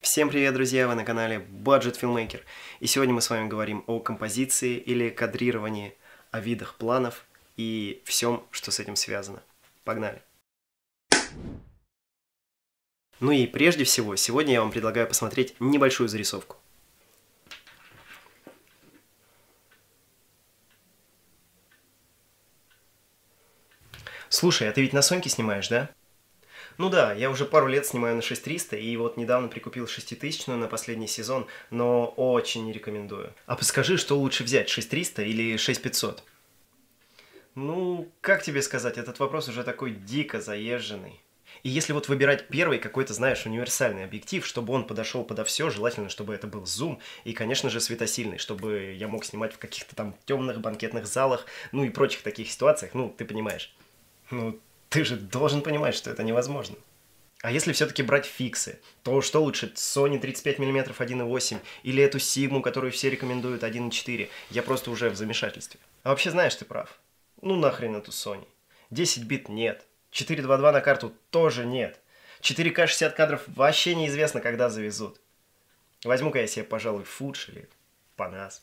Всем привет, друзья! Вы на канале Budget Filmmaker. И сегодня мы с вами говорим о композиции или кадрировании, о видах планов и всем, что с этим связано. Погнали! Ну и прежде всего, сегодня я вам предлагаю посмотреть небольшую зарисовку. Слушай, а ты ведь на Соньке снимаешь, да? Ну да, я уже пару лет снимаю на 6300, и вот недавно прикупил 6000 на последний сезон, но очень не рекомендую. А подскажи, что лучше взять, 6300 или 6500? Ну, как тебе сказать, этот вопрос уже такой дико заезженный. И если вот выбирать первый какой-то, знаешь, универсальный объектив, чтобы он подошел подо все, желательно, чтобы это был зум, и, конечно же, светосильный, чтобы я мог снимать в каких-то там темных банкетных залах, ну и прочих таких ситуациях, ну, ты понимаешь. Ну, ты же должен понимать, что это невозможно. А если все-таки брать фиксы, то что лучше, Sony 35 мм 1.8 или эту Sigma, которую все рекомендуют 1.4? Я просто уже в замешательстве. А вообще знаешь, ты прав. Ну нахрен эту Sony. 10 бит нет. 4.2.2 на карту тоже нет. 4К 60 кадров вообще неизвестно, когда завезут. Возьму-ка я себе, пожалуй, Fuji или Panas.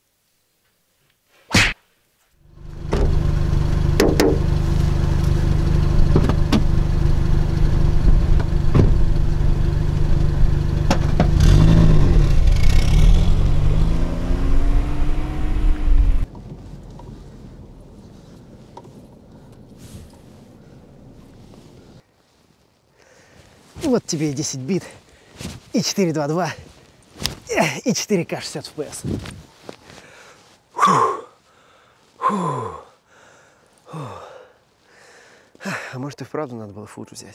Вот тебе и 10 бит, и 4.2.2, и 4К 60 FPS. А может и вправду надо было Fuji взять.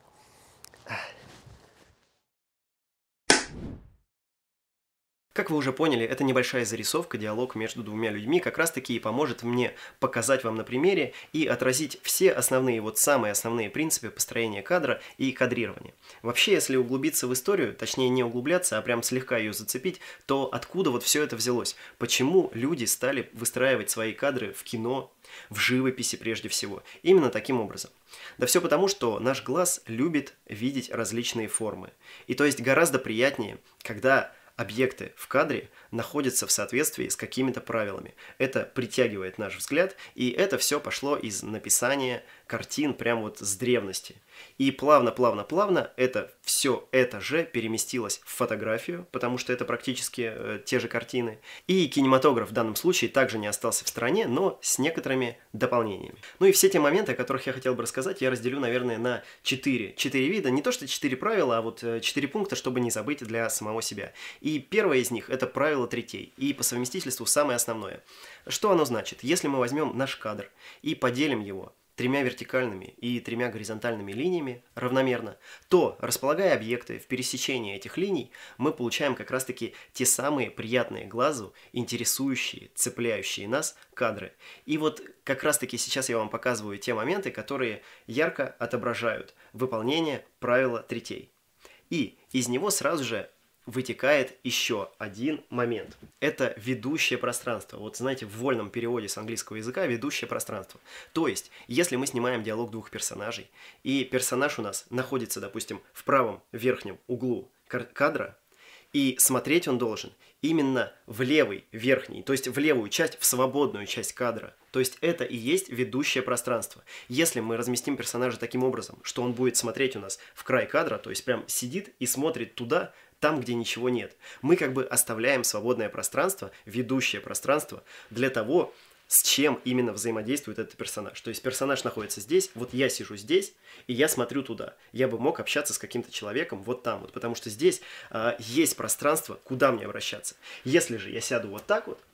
Как вы уже поняли, это небольшая зарисовка, диалог между двумя людьми как раз таки и поможет мне показать вам на примере и отразить все основные, вот самые основные принципы построения кадра и кадрирования. Вообще, если углубиться в историю, точнее не углубляться, а прям слегка ее зацепить, то откуда вот все это взялось? Почему люди стали выстраивать свои кадры в кино, в живописи прежде всего? Именно таким образом. Да все потому, что наш глаз любит видеть различные формы. И то есть гораздо приятнее, когда объекты в кадре находятся в соответствии с какими-то правилами. Это притягивает наш взгляд, и это все пошло из написания картин прямо вот с древности. И плавно-плавно-плавно все это же переместилось в фотографию, потому что это практически те же картины. И кинематограф в данном случае также не остался в стороне, но с некоторыми дополнениями. Ну и все те моменты, о которых я хотел бы рассказать, я разделю, наверное, на 4 вида. Не то что 4 правила, а вот 4 пункта, чтобы не забыть для самого себя. И первое из них – это правило третей. И по совместительству самое основное. Что оно значит? Если мы возьмем наш кадр и поделим его 3 вертикальными и 3 горизонтальными линиями равномерно, то, располагая объекты в пересечении этих линий, мы получаем как раз-таки те самые приятные глазу, интересующие, цепляющие нас кадры. И вот как раз-таки сейчас я вам показываю те моменты, которые ярко отображают выполнение правила третей. И из него сразу же вытекает еще один момент. Это ведущее пространство. Вот знаете, в вольном переводе с английского языка ведущее пространство. То есть, если мы снимаем диалог двух персонажей, и персонаж у нас находится, допустим, в правом верхнем углу кадра, и смотреть он должен именно в левый верхний, то есть в левую часть, в свободную часть кадра. То есть это и есть ведущее пространство. Если мы разместим персонажа таким образом, что он будет смотреть у нас в край кадра, то есть прям сидит и смотрит туда, там, где ничего нет, мы как бы оставляем свободное пространство, ведущее пространство для того, с чем именно взаимодействует этот персонаж. То есть персонаж находится здесь, вот я сижу здесь, и я смотрю туда. Я бы мог общаться с каким-то человеком вот там вот, потому что здесь есть пространство, куда мне обращаться. Если же я сяду вот так вот,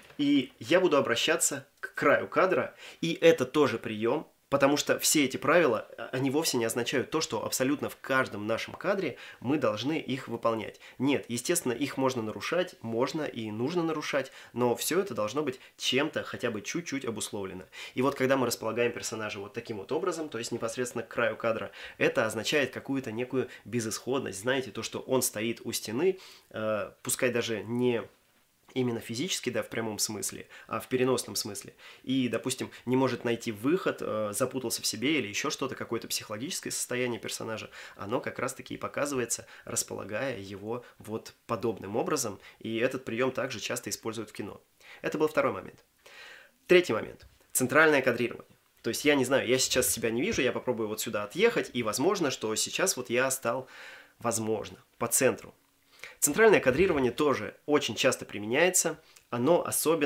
и я буду обращаться к краю кадра, и это тоже прием, потому что все эти правила, они вовсе не означают то, что абсолютно в каждом нашем кадре мы должны их выполнять. Нет, естественно, их можно нарушать, можно и нужно нарушать, но все это должно быть чем-то хотя бы чуть-чуть обусловлено. И вот когда мы располагаем персонажа вот таким вот образом, то есть непосредственно к краю кадра, это означает какую-то некую безысходность. Знаете, то, что он стоит у стены, пускай даже не именно физически, да, в прямом смысле, а в переносном смысле, и, допустим, не может найти выход, запутался в себе или еще что-то, какое-то психологическое состояние персонажа, оно как раз-таки и показывается, располагая его вот подобным образом, и этот прием также часто используют в кино. Это был второй момент. Третий момент. Центральное кадрирование. То есть я не знаю, я сейчас себя не вижу, я попробую вот сюда отъехать, и возможно, что сейчас вот я стал, возможно, по центру. Центральное кадрирование тоже очень часто применяется, оно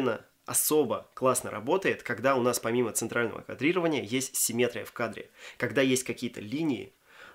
особо классно работает, когда у нас помимо центрального кадрирования есть симметрия в кадре, когда есть какие-то линии,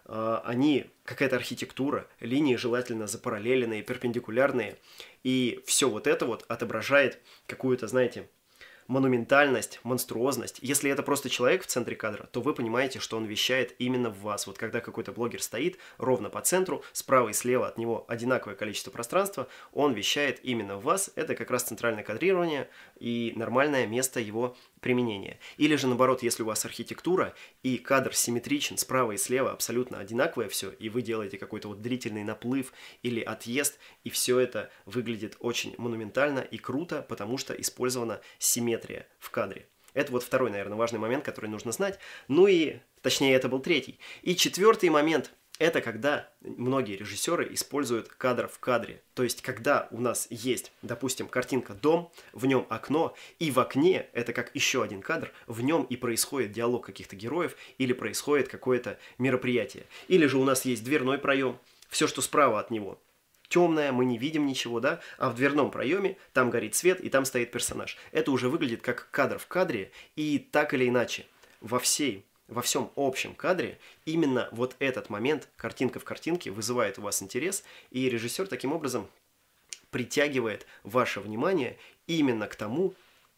какая-то архитектура, линии желательно запараллеленные, перпендикулярные, и все вот это вот отображает какую-то, знаете, монументальность, монструозность. Если это просто человек в центре кадра, то вы понимаете, что он вещает именно в вас. Вот когда какой-то блогер стоит ровно по центру, справа и слева от него одинаковое количество пространства, он вещает именно в вас. Это как раз центральное кадрирование и нормальное место его применения. Или же наоборот, если у вас архитектура и кадр симметричен, справа и слева абсолютно одинаковое все, и вы делаете какой-то вот длительный наплыв или отъезд, и все это выглядит очень монументально и круто, потому что использована симметрия в кадре. Это вот второй, наверное, важный момент, который нужно знать. Ну и, точнее, это был третий. И четвертый момент – это когда многие режиссеры используют кадр в кадре. То есть, когда у нас есть, допустим, картинка «Дом», в нем окно, и в окне, это как еще один кадр, в нем и происходит диалог каких-то героев, или происходит какое-то мероприятие. Или же у нас есть дверной проем, все, что справа от него темное, мы не видим ничего, да, а в дверном проеме там горит свет, и там стоит персонаж. Это уже выглядит как кадр в кадре, и так или иначе, во всем общем кадре именно вот этот момент, картинка в картинке, вызывает у вас интерес, и режиссер таким образом притягивает ваше внимание именно к тому,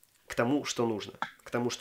что нужно. К тому,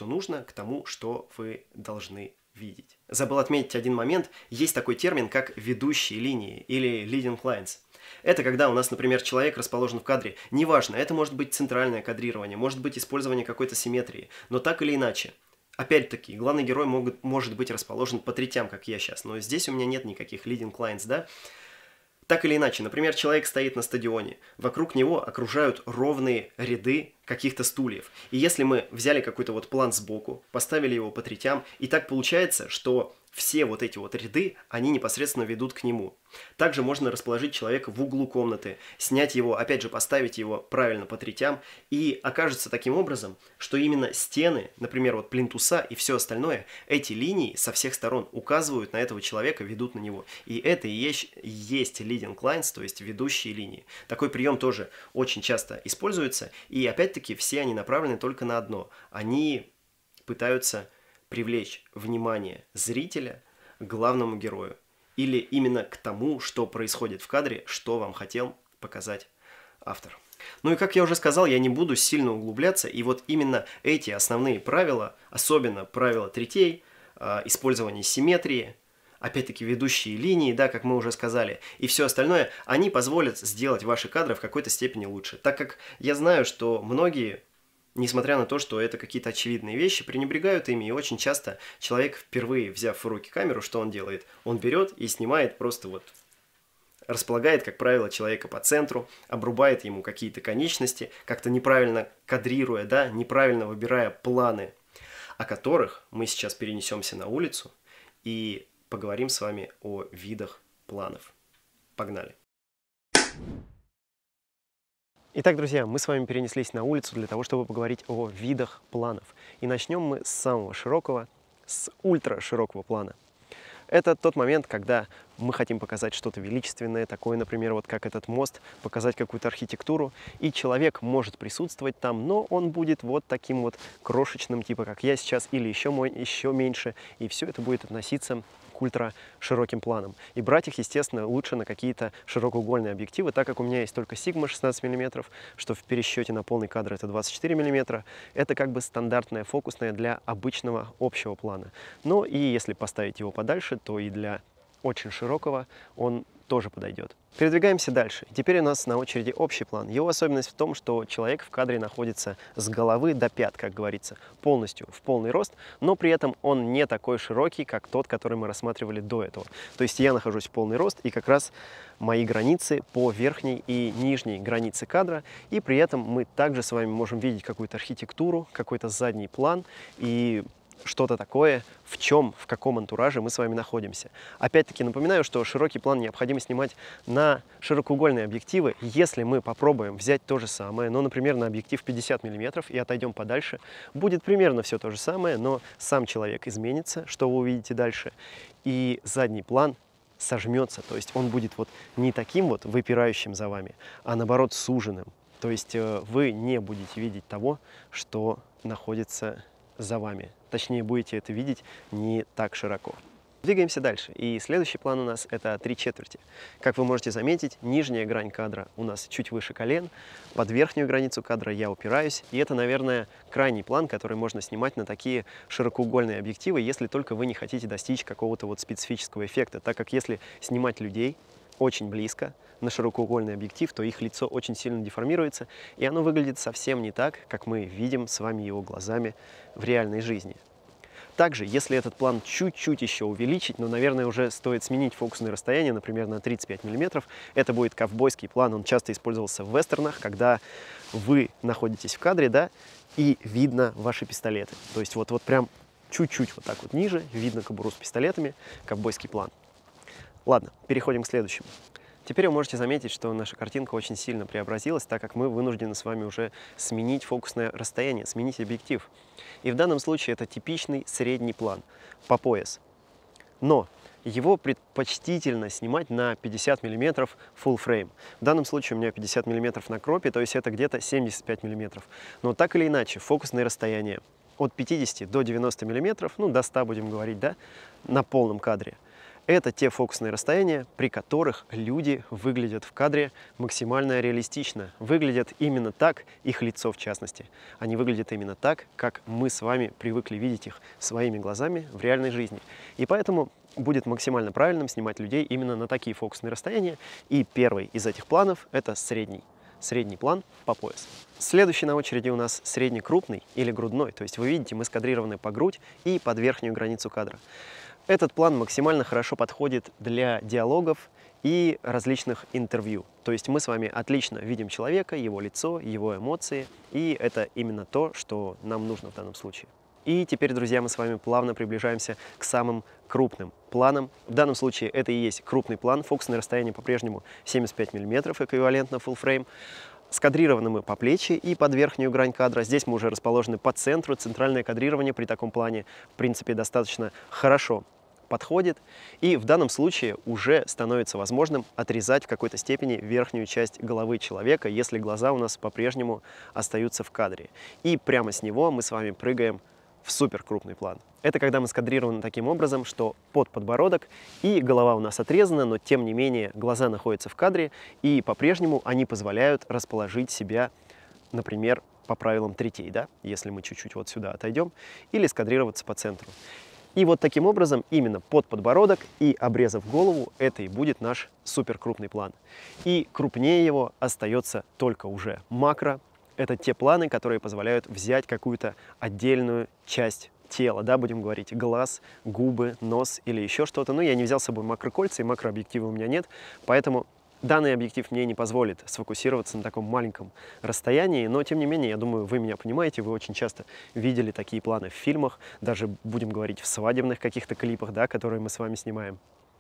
что вы должны видеть. Забыл отметить один момент. Есть такой термин, как ведущие линии или leading lines. Это когда у нас, например, человек расположен в кадре. Неважно, это может быть центральное кадрирование, может быть использование какой-то симметрии, но так или иначе. Опять-таки, главный герой может быть расположен по третям, как я сейчас, но здесь у меня нет никаких leading lines, да? Так или иначе, например, человек стоит на стадионе, вокруг него окружают ровные ряды каких-то стульев. И если мы взяли какой-то вот план сбоку, поставили его по третям, и так получается, что все вот эти вот ряды, они непосредственно ведут к нему. Также можно расположить человека в углу комнаты, снять его, опять же поставить его правильно по третям, и окажется таким образом, что именно стены, например, вот плинтуса и все остальное, эти линии со всех сторон указывают на этого человека, ведут на него. И это и есть leading lines, то есть ведущие линии. Такой прием тоже очень часто используется, и опять-таки все они направлены только на одно. Они пытаются привлечь внимание зрителя к главному герою. Или именно к тому, что происходит в кадре, что вам хотел показать автор. Ну и как я уже сказал, я не буду сильно углубляться. И вот именно эти основные правила, особенно правила третей, использование симметрии, опять-таки ведущие линии, да, как мы уже сказали, и все остальное, они позволят сделать ваши кадры в какой-то степени лучше. Так как я знаю, что многие, несмотря на то, что это какие-то очевидные вещи, пренебрегают ими, и очень часто человек, впервые взяв в руки камеру, что он делает? Он берет и снимает просто вот, располагает, как правило, человека по центру, обрубает ему какие-то конечности, как-то неправильно кадрируя, да, неправильно выбирая планы, о которых мы сейчас перенесемся на улицу и поговорим с вами о видах планов. Погнали! Итак, друзья, мы с вами перенеслись на улицу для того, чтобы поговорить о видах планов. И начнем мы с самого широкого, с ультраширокого плана. Это тот момент, когда мы хотим показать что-то величественное, такое, например, вот как этот мост, показать какую-то архитектуру, и человек может присутствовать там, но он будет вот таким вот крошечным, типа как я сейчас, или еще меньше, и все это будет относиться к ультрашироким планам. И брать их, естественно, лучше на какие-то широкоугольные объективы, так как у меня есть только Sigma 16 мм, что в пересчете на полный кадр это 24 мм. Это как бы стандартная фокусная для обычного общего плана. Но и если поставить его подальше, то и для очень широкого он тоже подойдет. Передвигаемся дальше. Теперь у нас на очереди общий план. Его особенность в том, что человек в кадре находится с головы до пят, как говорится, полностью в полный рост, но при этом он не такой широкий, как тот, который мы рассматривали до этого. То есть я нахожусь в полный рост, и как раз мои границы по верхней и нижней границе кадра, и при этом мы также с вами можем видеть какую-то архитектуру, какой-то задний план и что-то такое, в каком антураже мы с вами находимся. Опять-таки напоминаю, что широкий план необходимо снимать на широкоугольные объективы. Если мы попробуем взять то же самое, но, например, на объектив 50 мм и отойдем подальше, будет примерно все то же самое, но сам человек изменится, что вы увидите дальше, и задний план сожмется, то есть он будет вот не таким вот выпирающим за вами, а наоборот суженным. То есть вы не будете видеть того, что находится за вами. Точнее, будете это видеть не так широко. Двигаемся дальше. И следующий план у нас это 3/4. Как вы можете заметить, нижняя грань кадра у нас чуть выше колен, под верхнюю границу кадра я упираюсь. И это, наверное, крайний план, который можно снимать на такие широкоугольные объективы, если только вы не хотите достичь какого-то вот специфического эффекта. Так как если снимать людей очень близко на широкоугольный объектив, то их лицо очень сильно деформируется, и оно выглядит совсем не так, как мы видим с вами его глазами в реальной жизни. Также, если этот план чуть-чуть еще увеличить, но, наверное, уже стоит сменить фокусное расстояние, например, на 35 мм, это будет ковбойский план, он часто использовался в вестернах, когда вы находитесь в кадре, да, и видно ваши пистолеты. То есть вот прям чуть-чуть вот так вот ниже видно кобуру с пистолетами, ковбойский план. Ладно, переходим к следующему. Теперь вы можете заметить, что наша картинка очень сильно преобразилась, так как мы вынуждены с вами уже сменить фокусное расстояние, сменить объектив. И в данном случае это типичный средний план по пояс. Но его предпочтительно снимать на 50 мм full frame. В данном случае у меня 50 мм на кропе, то есть это где-то 75 мм. Но так или иначе, фокусное расстояние от 50 до 90 мм, ну до 100 будем говорить, да, на полном кадре. Это те фокусные расстояния, при которых люди выглядят в кадре максимально реалистично. Выглядят именно так, их лицо в частности. Они выглядят именно так, как мы с вами привыкли видеть их своими глазами в реальной жизни. И поэтому будет максимально правильным снимать людей именно на такие фокусные расстояния. И первый из этих планов – это средний план по пояс. Следующий на очереди у нас среднекрупный или грудной. То есть вы видите, мы скадрированы по грудь и под верхнюю границу кадра. Этот план максимально хорошо подходит для диалогов и различных интервью. То есть мы с вами отлично видим человека, его лицо, его эмоции, и это именно то, что нам нужно в данном случае. И теперь, друзья, мы с вами плавно приближаемся к самым крупным планам. В данном случае это и есть крупный план. Фокусное расстояние по-прежнему 75 мм, эквивалентно full frame. Скадрированы мы по плечи и под верхнюю грань кадра. Здесь мы уже расположены по центру. Центральное кадрирование при таком плане, в принципе, достаточно хорошо подходит. И в данном случае уже становится возможным отрезать в какой-то степени верхнюю часть головы человека, если глаза у нас по-прежнему остаются в кадре. И прямо с него мы с вами прыгаем в супер крупный план. Это когда мы скадрированы таким образом, что под подбородок и голова у нас отрезана, но тем не менее глаза находятся в кадре, и по-прежнему они позволяют расположить себя, например, по правилам третей, да, если мы чуть-чуть вот сюда отойдем, или скадрироваться по центру. И вот таким образом, именно под подбородок и обрезав голову, это и будет наш супер крупный план. И крупнее его остается только уже макро. Это те планы, которые позволяют взять какую-то отдельную часть тела, да, будем говорить, глаз, губы, нос или еще что-то. Но я не взял с собой макрокольца, и макрообъектива у меня нет, поэтому данный объектив мне не позволит сфокусироваться на таком маленьком расстоянии, но тем не менее, я думаю, вы меня понимаете, вы очень часто видели такие планы в фильмах, даже, будем говорить, в свадебных каких-то клипах, да, которые мы с вами снимаем.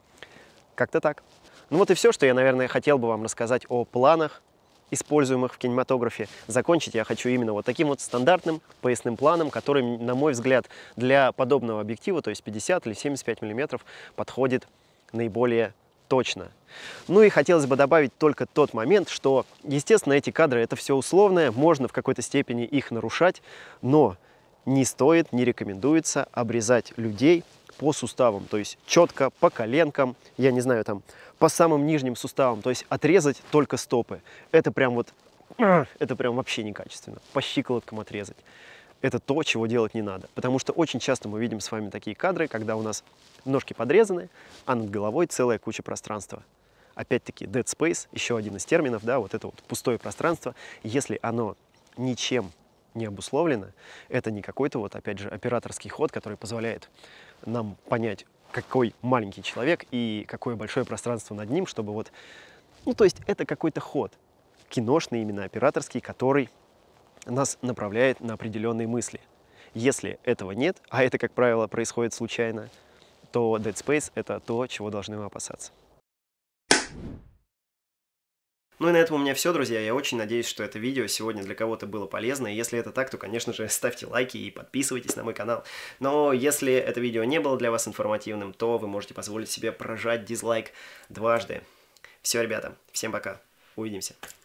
Как-то так. Ну вот и все, что я, наверное, хотел бы вам рассказать о планах, используемых в кинематографе. Закончить я хочу именно вот таким вот стандартным поясным планом, который, на мой взгляд, для подобного объектива, то есть 50 или 75 мм, подходит наиболее точно. Ну и хотелось бы добавить только тот момент, что, естественно, эти кадры — это все условное, можно в какой-то степени их нарушать, но не стоит, не рекомендуется обрезать людей по суставам, то есть четко по коленкам, я не знаю, там, по самым нижним суставам, то есть отрезать только стопы. Это прям вот, это прям вообще некачественно, по щиколоткам отрезать. Это то, чего делать не надо, потому что очень часто мы видим с вами такие кадры, когда у нас ножки подрезаны, а над головой целая куча пространства. опять-таки, dead space, еще один из терминов, да, вот это вот пустое пространство, если оно ничем не обусловлено, это не какой-то вот, опять же, операторский ход, который позволяет нам понять, какой маленький человек и какое большое пространство над ним, чтобы вот, ну, то есть это какой-то ход, киношный именно, операторский, который нас направляет на определенные мысли. Если этого нет, а это, как правило, происходит случайно, то Dead Space — это то, чего должны мы опасаться. Ну и на этом у меня все, друзья. Я очень надеюсь, что это видео сегодня для кого-то было полезно. И если это так, то, конечно же, ставьте лайки и подписывайтесь на мой канал. Но если это видео не было для вас информативным, то вы можете позволить себе прожать дизлайк дважды. Все, ребята, всем пока. Увидимся.